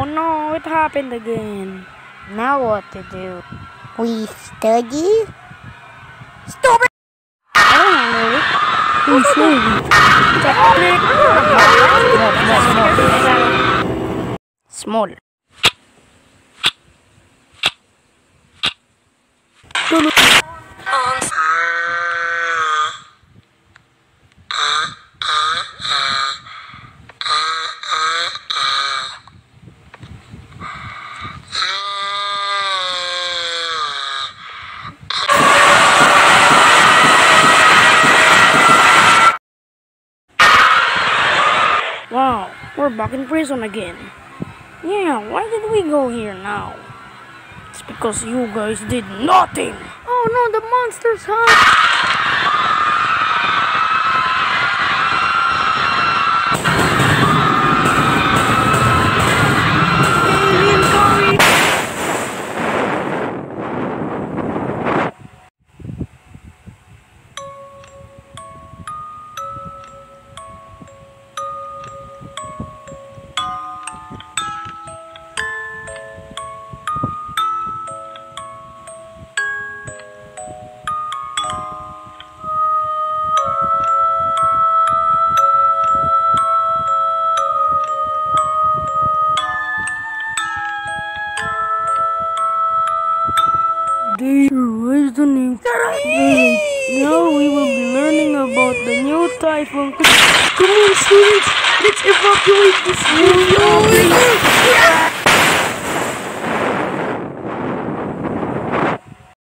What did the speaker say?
no, it happened again. Now what to do? We study? Stop it! I don't handle it. Who's saying? Small. Wow, we're back in prison again. Yeah, why did we go here now? It's because you guys did nothing. Oh no, the monster's hot. Alien coming. What is the name? Now we will be learning about the new typhoon. Come on, students! Let's evacuate this new